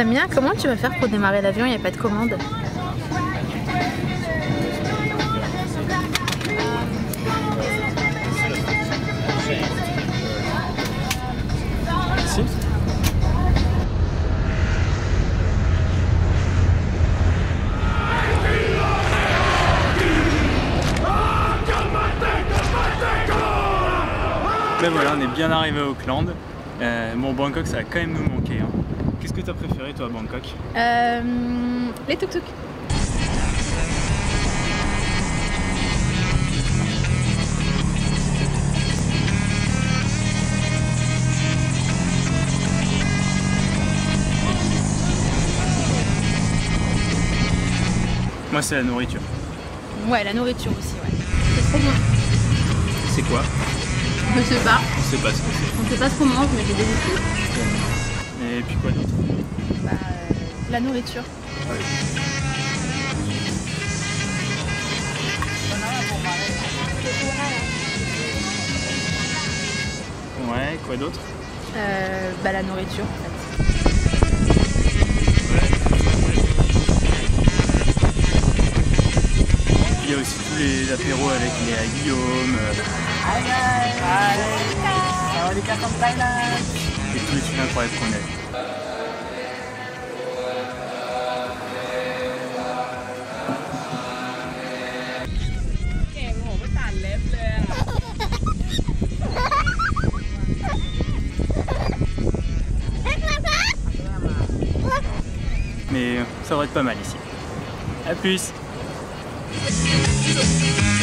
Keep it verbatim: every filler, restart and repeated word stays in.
Samia, comment tu vas faire pour démarrer l'avion? Il n'y a pas de commande. Si. Ben voilà, on est bien arrivé à Auckland. Euh, bon, Bangkok, ça va quand même nous manquer. Hein. Qu'est-ce que tu as préféré, toi, à Bangkok? Euh, les tuk-tuk. Moi, c'est la nourriture. Ouais, la nourriture aussi, ouais. C'est trop bon. C'est quoi? Je sais pas. On sait pas ce que c'est. On sait pas ce qu'on mange, mais c'est délicieux. Et puis quoi d'autre? Bah, euh, la nourriture. Ouais. Ouais, quoi d'autre? Euh, bah, la nourriture, en fait. Il y a aussi tous les apéros avec les Guillaume. Euh, et tous les trucs incroyables qu'on a vus. Mais ça devrait être pas mal ici. A plus!